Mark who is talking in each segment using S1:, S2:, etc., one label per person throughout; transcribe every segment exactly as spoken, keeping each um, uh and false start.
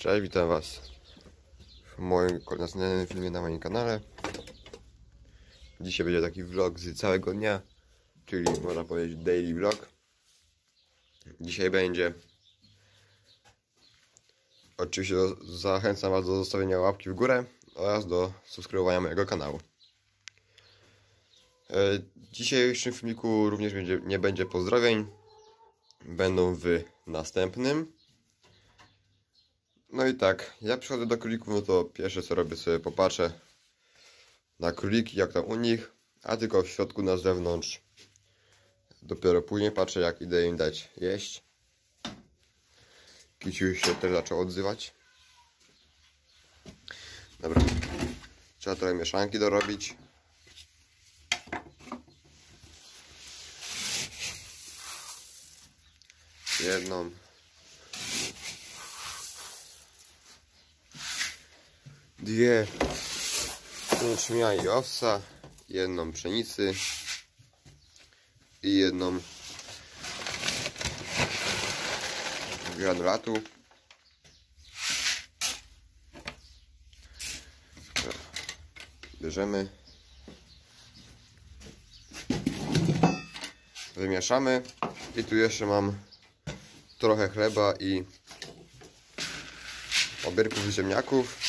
S1: Cześć, witam Was w moim następnym filmie na moim kanale. Dzisiaj będzie taki vlog z całego dnia, czyli można powiedzieć daily vlog. Dzisiaj będzie... Oczywiście zachęcam Was do zostawienia łapki w górę oraz do subskrybowania mojego kanału. W dzisiejszym filmiku również będzie, nie będzie pozdrowień. Będą w następnym. No i tak, ja przychodzę do królików, no to pierwsze co robię, sobie popatrzę na króliki, jak tam u nich, a tylko w środku, na zewnątrz. Dopiero później patrzę, jak idę im dać jeść. Kiciu już się też zaczął odzywać. Dobra, trzeba trochę mieszanki dorobić. Jedną. Dwie jęczmienia i owsa, jedną pszenicy i jedną granulatu. Bierzemy, wymieszamy i tu jeszcze mam trochę chleba i obierków ziemniaków.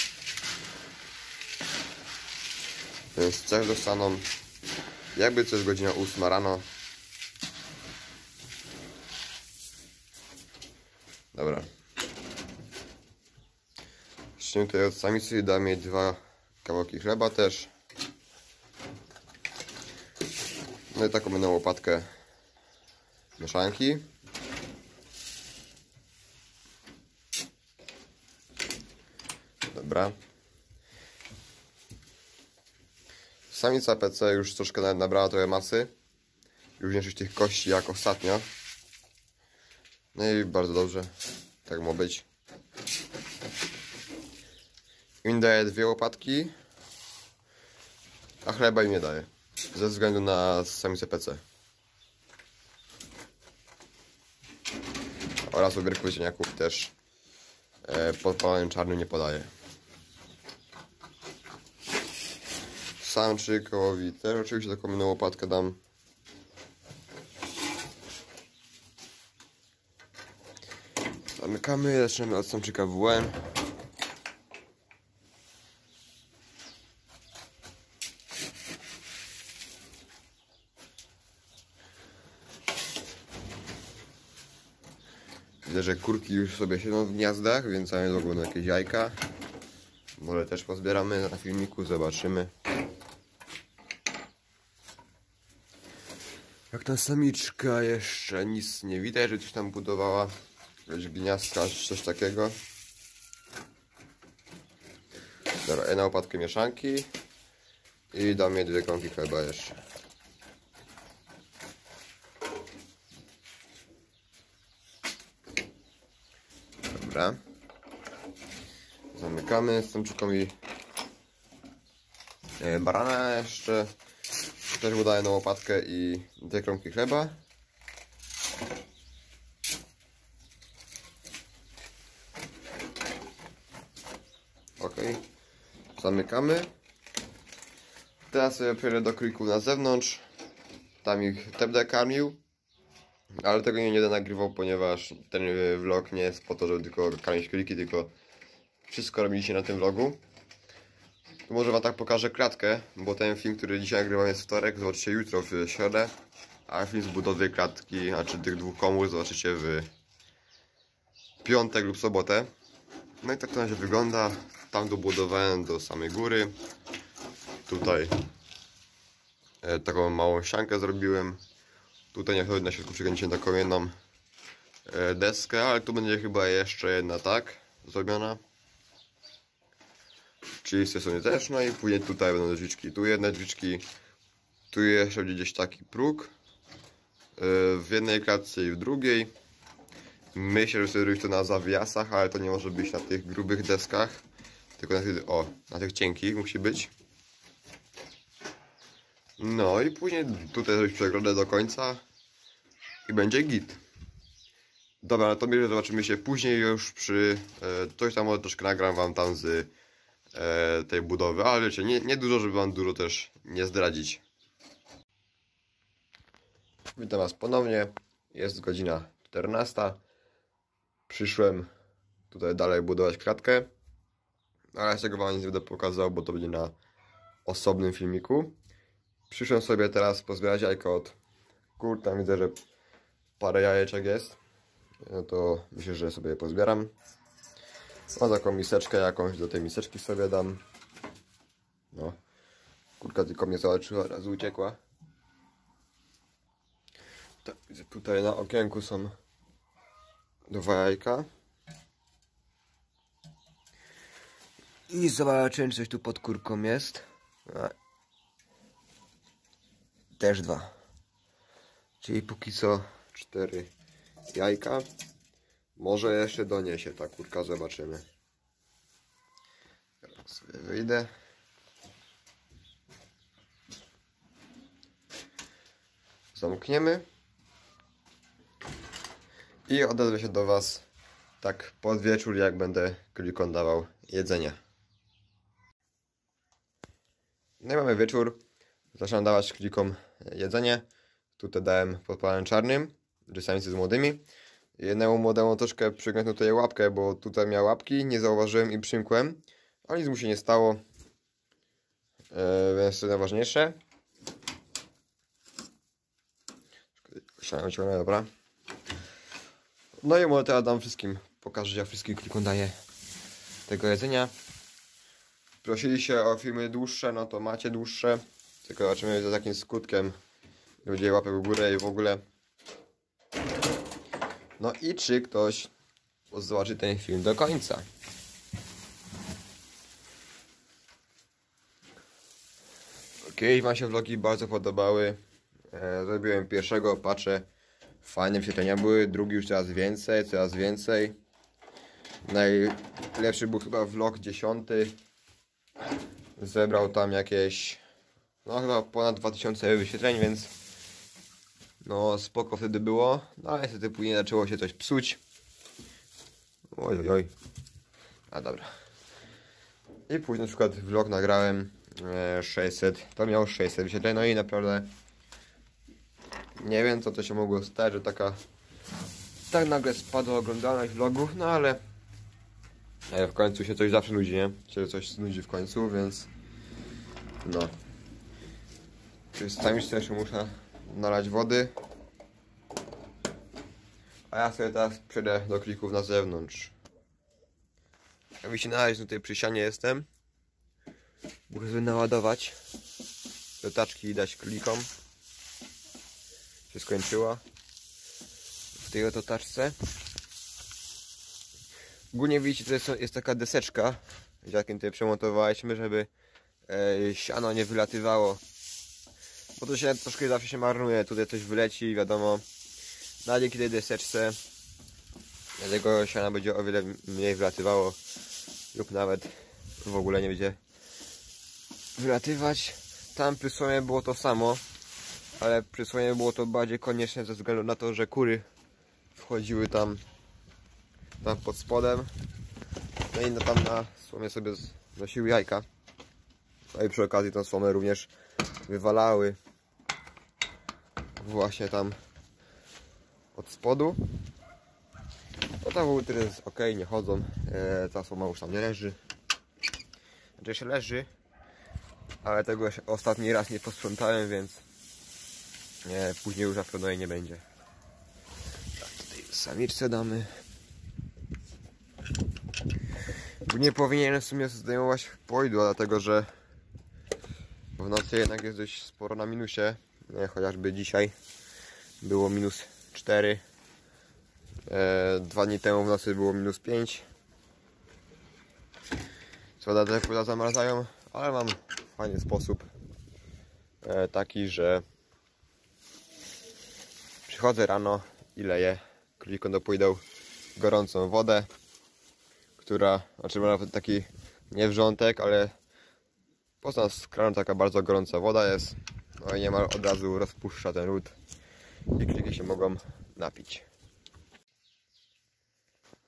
S1: Więc też dostaną, jakby co jest godzina ósma rano. Dobra. Zacznijmy tutaj od samicy, dam jej dwa kawałki chleba też. No i taką będę łopatkę mieszanki. Dobra. Samica P C już troszkę nabrała trochę masy. Już nie czuć tych kości jak ostatnio. No i bardzo dobrze. Tak ma być. Im daję dwie łopatki, a chleba im nie daję. Ze względu na samicę P C. Oraz obierków ziemniaków też e, podpalonym czarnym nie podaję. Samczykowi też oczywiście taką inną łopatkę dam. Zamykamy, zaczynamy od samczyka W N. Widzę, że kurki już sobie siedzą w gniazdach, więc za niedługo będą jakieś jajka. Może też pozbieramy na filmiku, zobaczymy. Jak ta samiczka jeszcze nic nie widać, że coś tam budowała. Jakieś gniazdka, coś takiego. Dobra, jedną łopatkę mieszanki. I dam jej dwie kromki chleba jeszcze. Dobra. Zamykamy z samczykowi barana jeszcze. Też mu daję jedną łopatkę i dwie kromki chleba. Ok. Zamykamy. Teraz sobie pójdę do królików na zewnątrz. Tam ich też będę karmił. Ale tego nie będę nagrywał, ponieważ ten vlog nie jest po to, żeby tylko karmić króliki, tylko wszystko robiliście na tym vlogu. To może Wam tak pokażę klatkę, bo ten film, który dzisiaj nagrywam, jest wtorek, zobaczycie jutro w środę. A film z budowy klatki, znaczy tych dwóch komór, zobaczycie w piątek lub sobotę. No i tak to na razie wygląda. Tam dobudowałem do samej góry. Tutaj e, taką małą ściankę zrobiłem. Tutaj nie chodzi, na środku przykręciłem taką jedną e, deskę, ale tu będzie chyba jeszcze jedna tak zrobiona. Czyli z tej strony też, no i później tutaj będą drzwiczki. Tu jedne drzwiczki, tu jeszcze będzie gdzieś taki próg. W jednej klatce i w drugiej. Myślę, że sobie robić to na zawiasach, ale to nie może być na tych grubych deskach. Tylko na tych, o, na tych cienkich musi być. No i później tutaj zrobić przegrodę do końca. I będzie git. Dobra, na to mierze zobaczymy się później już przy... E, coś tam może troszkę nagram wam tam z e, tej budowy, ale wiecie, nie, nie dużo, żeby wam dużo też nie zdradzić. Witam was ponownie, jest godzina czternasta. Przyszłem tutaj dalej budować klatkę, ale z tego wam nic nie będę pokazał, bo to będzie na osobnym filmiku. Przyszłem sobie teraz pozbierać jajka od kur, tam widzę, że parę jajeczek jest. No to myślę, że sobie je pozbieram. Mam taką miseczkę jakąś, do tej miseczki sobie dam. No, kurka tylko mnie zobaczyła, raz uciekła. Tak, widzę, tutaj na okienku są dwa jajka. I zobaczymy, czy coś tu pod kurką jest. A. Też dwa. Czyli póki co cztery jajka. Może jeszcze doniesie ta kurka, zobaczymy. Teraz sobie wyjdę. Zamkniemy. I odezwę się do was tak pod wieczór, jak będę królikom dawał jedzenie. No i mamy wieczór. Zaczynam dawać królikom jedzenie. Tutaj dałem podpalanym czarnym, czy samicy z młodymi. Jednemu młodemu troszkę przykręciłem tutaj łapkę, bo tutaj miał łapki, nie zauważyłem i przymkłem. Ale nic mu się nie stało. Yy, więc to najważniejsze. Siano ciągnę, dobra. No i może teraz dam wszystkim, pokażę, jak wszystkim królikom daję tego jedzenia. Prosili się o filmy dłuższe, no to macie dłuższe. Tylko zobaczymy, z jakim skutkiem ludzie łapek w górę i w ogóle. No i czy ktoś zobaczy ten film do końca. Kiedyś wam się vlogi bardzo podobały. E, zrobiłem pierwszego, patrzę, fajne wyświetlenia były, drugi już coraz więcej, coraz więcej. Najlepszy był chyba vlog dziesiąty. Zebrał tam jakieś, no chyba ponad dwa tysiące wyświetleń, więc no spoko wtedy było. No ale niestety później zaczęło się coś psuć. Oj, oj, oj. A dobra. I później na przykład vlog nagrałem e, sześćset, to miał sześćset wyświetleń, no i naprawdę nie wiem, co to się mogło stać, że taka tak nagle spadła oglądalność vlogów, no ale e, w końcu się coś zawsze nudzi, nie? Się coś nudzi w końcu, więc no. Sami też muszę nalać wody. A ja sobie teraz przejdę do królików na zewnątrz. Jak mi się na razie tutaj przy ścianie jestem. Muszę sobie naładować do taczki i dać królikom. Się skończyła w tej oto taczce. Ogólnie widzicie, to jest, jest taka deseczka, jakim tutaj przemontowaliśmy, żeby e, siano nie wylatywało. Bo to się troszkę zawsze się marnuje, tutaj coś wyleci, wiadomo. Na dzięki tej deseczce dlatego siana będzie o wiele mniej wylatywało lub nawet w ogóle nie będzie wylatywać. Tam przy słomie było to samo, ale przy słomie było to bardziej konieczne ze względu na to, że kury wchodziły tam, tam pod spodem. No i tam na słomie sobie nosiły jajka. No i przy okazji tą słomę również wywalały właśnie tam od spodu. No tam były tyle jest ok, nie chodzą. E, ta słoma już tam nie leży. Znaczy jeszcze leży, ale tego ostatni raz nie posprzątałem, więc nie, później już na pewno jej nie będzie. Tak, tutaj samiczce damy. Nie powinienem w sumie zdejmować pojdła, dlatego że w nocy jednak jest dość sporo na minusie. Nie, chociażby dzisiaj było minus cztery. E, dwa dni temu w nocy było minus pięć. Co prawda te płyta zamarzają, ale mam fajny sposób. E, taki, że przychodzę rano i leję królikom do pojdeł gorącą wodę, która, znaczy nawet taki nie wrzątek, ale poza z kranu taka bardzo gorąca woda jest. No i niemal od razu rozpuszcza ten lód i króliki się mogą napić.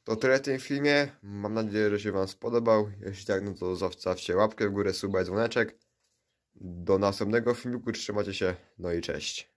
S1: To tyle w tym filmie. Mam nadzieję, że się Wam spodobał. Jeśli tak, no to zostawcie łapkę w górę, suba i dzwoneczek. Do następnego filmiku. Trzymajcie się. No i cześć.